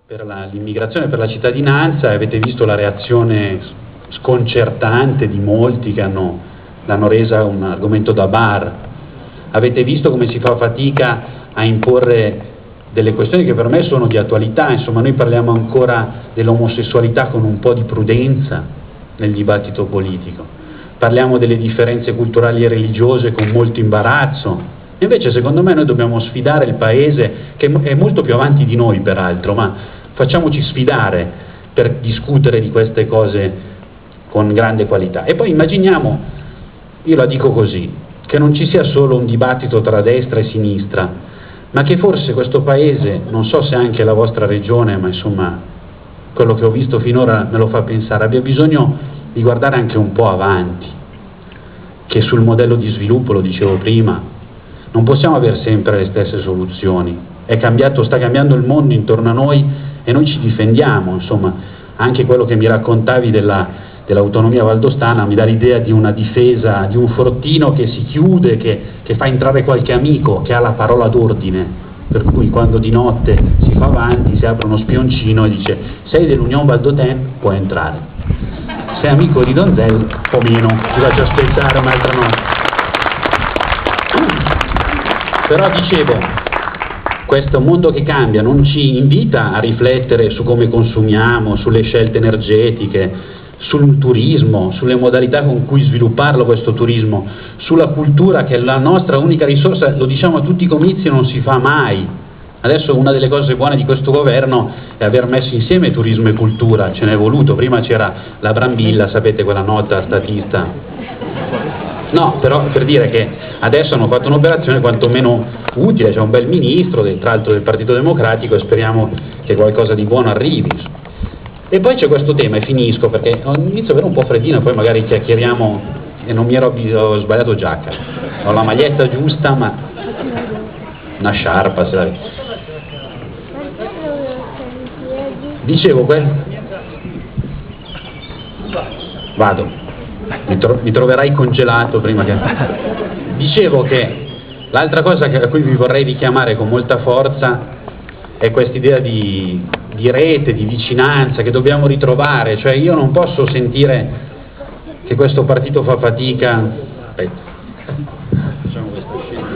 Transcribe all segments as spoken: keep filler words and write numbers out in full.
per l'immigrazione, per la cittadinanza, e avete visto la reazione sconcertante di molti che hanno, l'hanno resa un argomento da bar. Avete visto come si fa fatica a imporre delle questioni che per me sono di attualità. Insomma, noi parliamo ancora dell'omosessualità con un po' di prudenza nel dibattito politico, parliamo delle differenze culturali e religiose con molto imbarazzo. Invece secondo me noi dobbiamo sfidare il Paese, che è molto più avanti di noi peraltro, ma facciamoci sfidare per discutere di queste cose con grande qualità. E poi immaginiamo, io la dico così, che non ci sia solo un dibattito tra destra e sinistra, ma che forse questo Paese, non so se anche la vostra regione, ma insomma quello che ho visto finora me lo fa pensare, abbia bisogno di guardare anche un po' avanti, che sul modello di sviluppo, lo dicevo prima, non possiamo avere sempre le stesse soluzioni. È cambiato, sta cambiando il mondo intorno a noi e noi ci difendiamo. Insomma, anche quello che mi raccontavi della, dell'autonomia valdostana mi dà l'idea di una difesa, di un fortino che si chiude, che, che fa entrare qualche amico, che ha la parola d'ordine, per cui quando di notte si fa avanti, si apre uno spioncino e dice: sei dell'Unione Valdôtaine, puoi entrare, sei amico di Donzel, un po' meno, ti faccio aspettare un'altra notte. Però dicevo, questo mondo che cambia non ci invita a riflettere su come consumiamo, sulle scelte energetiche, sul turismo, sulle modalità con cui svilupparlo questo turismo, sulla cultura che è la nostra unica risorsa. Lo diciamo a tutti i comizi, non si fa mai. Adesso una delle cose buone di questo governo è aver messo insieme turismo e cultura, ce n'è voluto. Prima c'era la Brambilla, sapete, quella nota statista. No, però per dire che adesso hanno fatto un'operazione quantomeno utile, c'è un bel ministro, tra l'altro del Partito Democratico, e speriamo che qualcosa di buono arrivi. E poi c'è questo tema, e finisco perché inizio ad avere un po' freddino, poi magari chiacchieriamo, e non mi ero ho sbagliato giacca, ho la maglietta giusta, ma una sciarpa se la... Dicevo, que... vado. Mi, tro mi troverai congelato prima che... Dicevo che l'altra cosa che, a cui vi vorrei richiamare con molta forza è quest'idea di, di rete, di vicinanza che dobbiamo ritrovare. Cioè io non posso sentire che questo partito fa fatica. Aspetta. Facciamo questa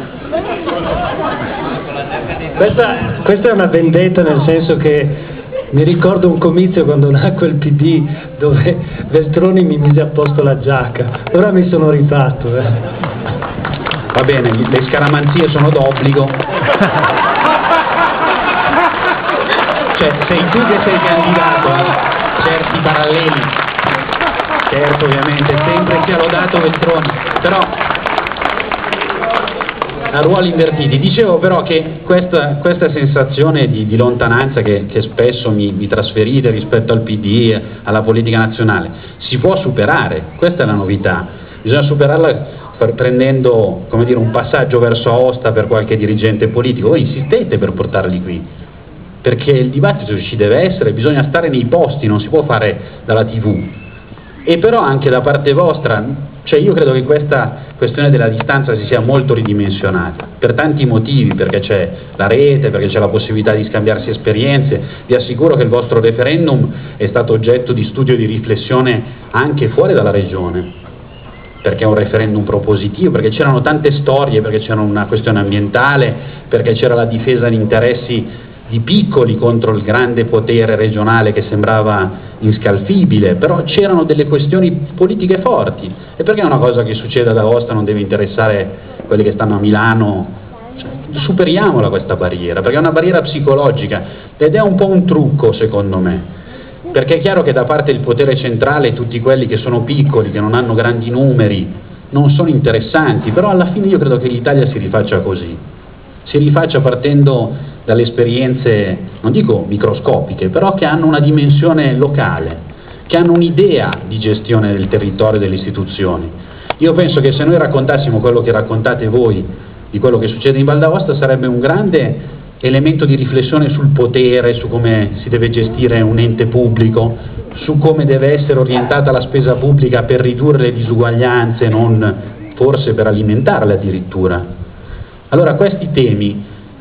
scena. Questa, questa è una vendetta, nel senso che mi ricordo un comizio quando nacque il P D dove Veltroni mi mise a posto la giacca, ora mi sono rifatto. Eh. Va bene, le scaramanzie sono d'obbligo. Cioè, sei tu che sei candidato a certi paralleli. Certo, ovviamente, sempre sia lodato Veltroni, però a ruoli invertiti. Dicevo però che questa, questa sensazione di, di lontananza che, che spesso mi, mi trasferite rispetto al P D, alla politica nazionale, si può superare. Questa è la novità, bisogna superarla per, prendendo, come dire, un passaggio verso Aosta per qualche dirigente politico. Voi insistete per portarli qui, perché il dibattito ci deve essere, bisogna stare nei posti, non si può fare dalla tivù. E però anche da parte vostra, cioè io credo che questa questione della distanza si sia molto ridimensionata, per tanti motivi, perché c'è la rete, perché c'è la possibilità di scambiarsi esperienze. Vi assicuro che il vostro referendum è stato oggetto di studio e di riflessione anche fuori dalla regione, perché è un referendum propositivo, perché c'erano tante storie, perché c'era una questione ambientale, perché c'era la difesa di interessi di piccoli contro il grande potere regionale che sembrava inscalfibile, però c'erano delle questioni politiche forti. E perché una cosa che succede ad Aosta non deve interessare quelli che stanno a Milano? Cioè, superiamola questa barriera, perché è una barriera psicologica ed è un po' un trucco secondo me, perché è chiaro che da parte del potere centrale tutti quelli che sono piccoli, che non hanno grandi numeri, non sono interessanti, però alla fine io credo che l'Italia si rifaccia così, si rifaccia partendo dalle esperienze, non dico microscopiche, però che hanno una dimensione locale, che hanno un'idea di gestione del territorio e delle istituzioni. Io penso che se noi raccontassimo quello che raccontate voi di quello che succede in Val d'Aosta sarebbe un grande elemento di riflessione sul potere, su come si deve gestire un ente pubblico, su come deve essere orientata la spesa pubblica per ridurre le disuguaglianze, non forse per alimentarle addirittura. Allora questi temi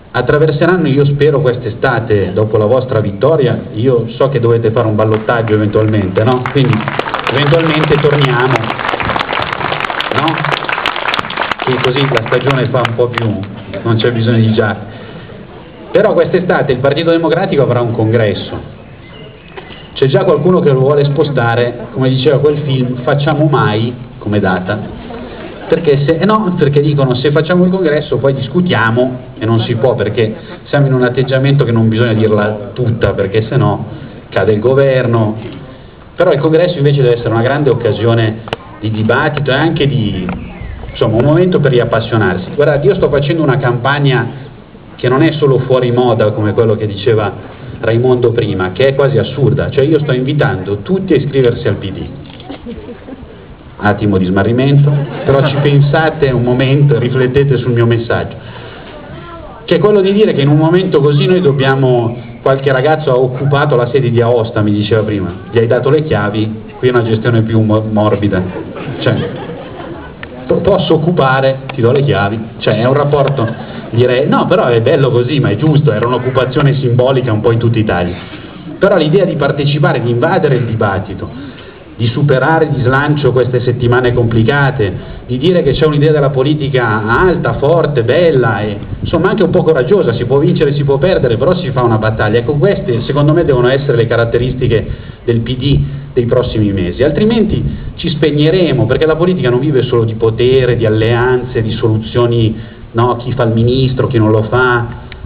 attraverseranno, io spero, quest'estate, dopo la vostra vittoria. Io so che dovete fare un ballottaggio eventualmente, no? Quindi eventualmente torniamo, no? Che così la stagione fa un po' più, non c'è bisogno di giacche. Però quest'estate il Partito Democratico avrà un congresso. C'è già qualcuno che lo vuole spostare, come diceva quel film, facciamo mai come data, perché, se, eh no, perché dicono se facciamo il congresso poi discutiamo, e non si può, perché siamo in un atteggiamento che non bisogna dirla tutta, perché sennò cade il governo. Però il congresso invece deve essere una grande occasione di dibattito e anche di, insomma, un momento per riappassionarsi. Guardate, io sto facendo una campagna che non è solo fuori moda come quello che diceva Raimondo prima, che è quasi assurda, cioè io sto invitando tutti a iscriversi al P D. Attimo di smarrimento, però ci pensate un momento, riflettete sul mio messaggio, che è quello di dire che in un momento così noi dobbiamo, qualche ragazzo ha occupato la sede di Aosta, mi diceva prima, gli hai dato le chiavi, qui è una gestione più morbida, cioè posso occupare, ti do le chiavi, cioè è un rapporto, direi, no, però è bello così, ma è giusto, era un'occupazione simbolica un po' in tutta Italia. Però l'idea di partecipare, di invadere il dibattito, di superare di slancio queste settimane complicate, di dire che c'è un'idea della politica alta, forte, bella e insomma anche un po' coraggiosa, si può vincere, si può perdere, però si fa una battaglia. Ecco, queste secondo me devono essere le caratteristiche del P D dei prossimi mesi, altrimenti ci spegneremo, perché la politica non vive solo di potere, di alleanze, di soluzioni, no, chi fa il ministro, chi non lo fa,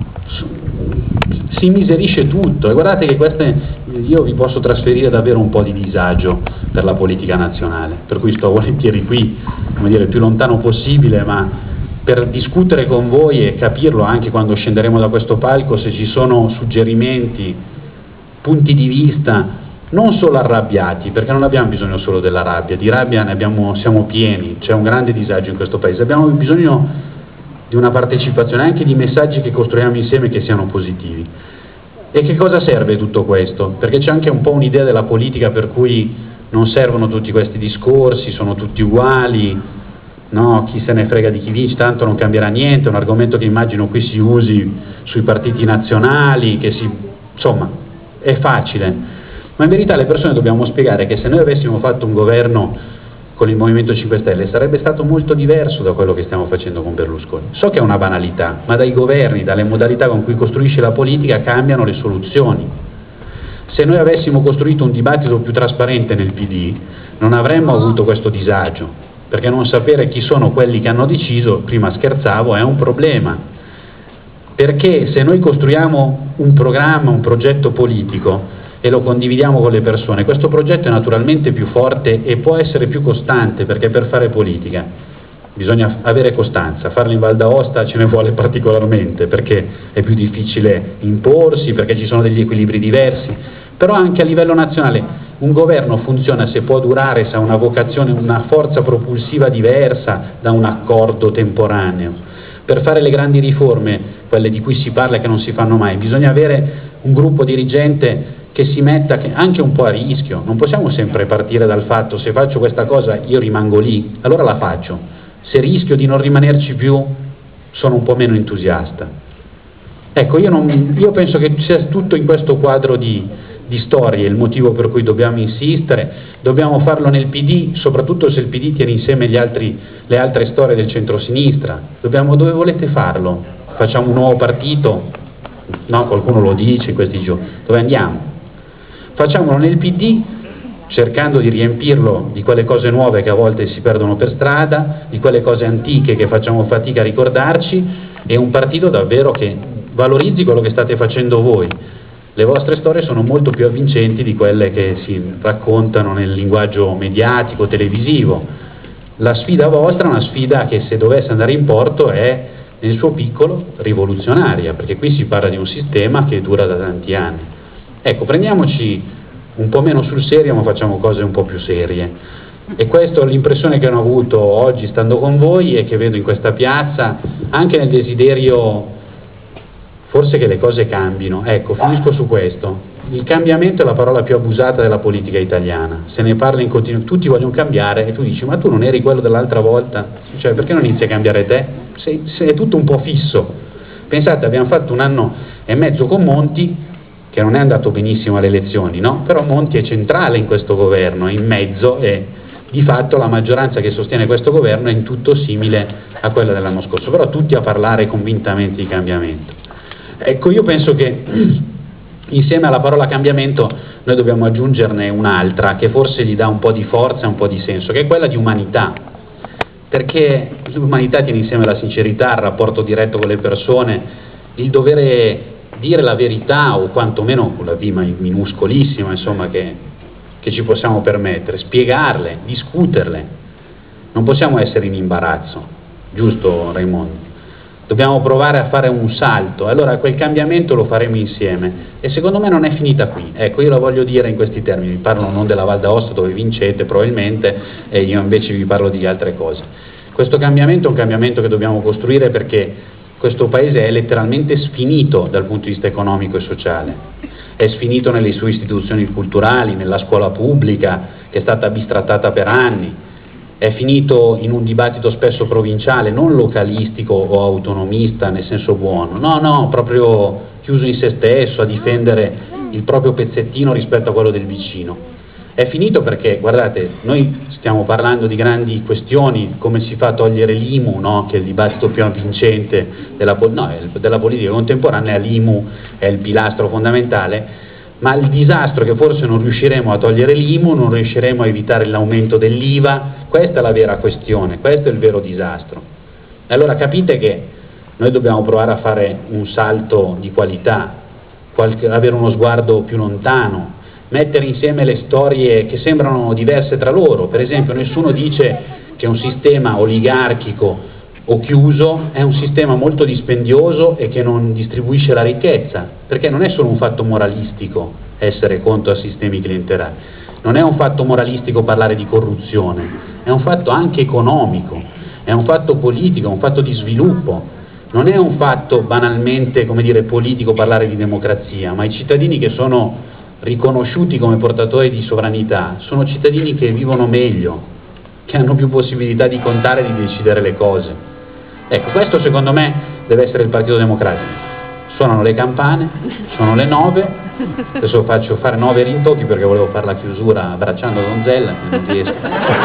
si miserisce tutto. E guardate che queste, io vi posso trasferire davvero un po' di disagio per la politica nazionale, per cui sto volentieri qui, come dire, il più lontano possibile, ma per discutere con voi e capirlo anche quando scenderemo da questo palco, se ci sono suggerimenti, punti di vista, non solo arrabbiati, perché non abbiamo bisogno solo della rabbia, di rabbia ne abbiamo, siamo pieni, c'è un grande disagio in questo paese, abbiamo bisogno di una partecipazione, anche di messaggi che costruiamo insieme che siano positivi. E che cosa serve tutto questo? Perché c'è anche un po' un'idea della politica per cui non servono tutti questi discorsi, sono tutti uguali, no? Chi se ne frega di chi vince, tanto non cambierà niente, è un argomento che immagino qui si usi sui partiti nazionali, che si, insomma, è facile. Ma in verità alle persone dobbiamo spiegare che se noi avessimo fatto un governo con il Movimento cinque Stelle sarebbe stato molto diverso da quello che stiamo facendo con Berlusconi. So che è una banalità, ma dai governi, dalle modalità con cui costruisce la politica cambiano le soluzioni. Se noi avessimo costruito un dibattito più trasparente nel P D non avremmo avuto questo disagio, perché non sapere chi sono quelli che hanno deciso, prima scherzavo, è un problema. Perché se noi costruiamo un programma, un progetto politico e lo condividiamo con le persone, questo progetto è naturalmente più forte e può essere più costante, perché per fare politica bisogna avere costanza. Farlo in Val d'Aosta ce ne vuole particolarmente, perché è più difficile imporsi, perché ci sono degli equilibri diversi, però anche a livello nazionale un governo funziona se può durare, se ha una vocazione, una forza propulsiva diversa da un accordo temporaneo. Per fare le grandi riforme, quelle di cui si parla e che non si fanno mai, bisogna avere un gruppo dirigente che si metta anche un po' a rischio. Non possiamo sempre partire dal fatto: se faccio questa cosa io rimango lì, allora la faccio, se rischio di non rimanerci più sono un po' meno entusiasta. Ecco, io, non, io penso che sia tutto in questo quadro di, di storie il motivo per cui dobbiamo insistere, dobbiamo farlo nel P D, soprattutto se il P D tiene insieme gli altri, le altre storie del centro-sinistra. Dobbiamo, dove volete farlo? Facciamo un nuovo partito? No, qualcuno lo dice in questi giorni. Dove andiamo? Facciamolo nel P D, cercando di riempirlo di quelle cose nuove che a volte si perdono per strada, di quelle cose antiche che facciamo fatica a ricordarci, e un partito davvero che valorizzi quello che state facendo voi. Le vostre storie sono molto più avvincenti di quelle che si raccontano nel linguaggio mediatico, televisivo. La sfida vostra è una sfida che, se dovesse andare in porto, è nel suo piccolo rivoluzionaria, perché qui si parla di un sistema che dura da tanti anni. Ecco, prendiamoci un po' meno sul serio, ma facciamo cose un po' più serie. E questa è l'impressione che ho avuto oggi stando con voi e che vedo in questa piazza, anche nel desiderio forse che le cose cambino. Ecco, finisco su questo. Il cambiamento è la parola più abusata della politica italiana. Se ne parla in continuo, tutti vogliono cambiare e tu dici: ma tu non eri quello dell'altra volta? Cioè, perché non inizi a cambiare te? Sei, sei tutto un po' fisso. Pensate, abbiamo fatto un anno e mezzo con Monti, che non è andato benissimo alle elezioni, no? Però Monti è centrale in questo governo, è in mezzo e di fatto la maggioranza che sostiene questo governo è in tutto simile a quella dell'anno scorso, però tutti a parlare convintamente di cambiamento. Ecco, io penso che insieme alla parola cambiamento noi dobbiamo aggiungerne un'altra che forse gli dà un po' di forza e un po' di senso, che è quella di umanità, perché l'umanità tiene insieme la sincerità, il rapporto diretto con le persone, il dovere dire la verità o quantomeno con la V minuscolissima, insomma, che, che ci possiamo permettere, spiegarle, discuterle. Non possiamo essere in imbarazzo, giusto Raimondo? Dobbiamo provare a fare un salto, allora quel cambiamento lo faremo insieme e secondo me non è finita qui. Ecco, io la voglio dire in questi termini, parlo non della Val d'Aosta dove vincete probabilmente e io invece vi parlo di altre cose. Questo cambiamento è un cambiamento che dobbiamo costruire perché questo paese è letteralmente sfinito dal punto di vista economico e sociale, è sfinito nelle sue istituzioni culturali, nella scuola pubblica che è stata bistrattata per anni, è finito in un dibattito spesso provinciale, non localistico o autonomista nel senso buono, no, no, proprio chiuso in se stesso a difendere il proprio pezzettino rispetto a quello del vicino. È finito perché, guardate, noi stiamo parlando di grandi questioni, come si fa a togliere l'I M U, no? Che è il dibattito più avvincente della, no, della politica contemporanea, l'I M U è il pilastro fondamentale, ma il disastro è che forse non riusciremo a togliere l'I M U, non riusciremo a evitare l'aumento dell'I V A, questa è la vera questione, questo è il vero disastro. E allora capite che noi dobbiamo provare a fare un salto di qualità, qualche, avere uno sguardo più lontano, mettere insieme le storie che sembrano diverse tra loro. Per esempio nessuno dice che un sistema oligarchico o chiuso è un sistema molto dispendioso e che non distribuisce la ricchezza, perché non è solo un fatto moralistico essere contro a sistemi clientelari, non è un fatto moralistico parlare di corruzione, è un fatto anche economico, è un fatto politico, è un fatto di sviluppo, non è un fatto banalmente, come dire, politico parlare di democrazia, ma i cittadini che sono riconosciuti come portatori di sovranità sono cittadini che vivono meglio, che hanno più possibilità di contare e di decidere le cose. Ecco, questo secondo me deve essere il Partito Democratico. Suonano le campane, sono le nove, adesso faccio fare nove rintocchi perché volevo fare la chiusura abbracciando Donzella e non riesco.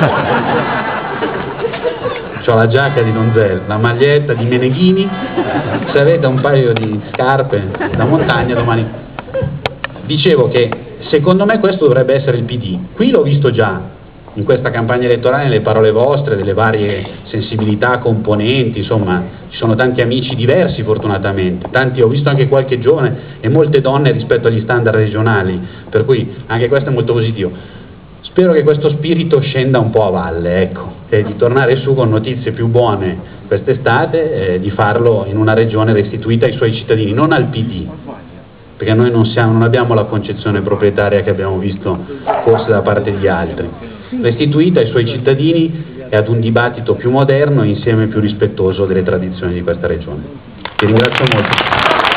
Ho la giacca di Donzella, la maglietta di Meneghini, se avete un paio di scarpe da montagna domani. Dicevo che secondo me questo dovrebbe essere il P D, qui l'ho visto già in questa campagna elettorale nelle parole vostre, delle varie sensibilità, componenti, insomma ci sono tanti amici diversi fortunatamente, tanti, ho visto anche qualche giovane e molte donne rispetto agli standard regionali, per cui anche questo è molto positivo. Spero che questo spirito scenda un po' a valle, ecco, e di tornare su con notizie più buone quest'estate e di farlo in una regione restituita ai suoi cittadini, non al P D. Perché noi non, siamo, non abbiamo la concezione proprietaria che abbiamo visto forse da parte di altri, restituita ai suoi cittadini e ad un dibattito più moderno e insieme più rispettoso delle tradizioni di questa regione. Vi ringrazio molto.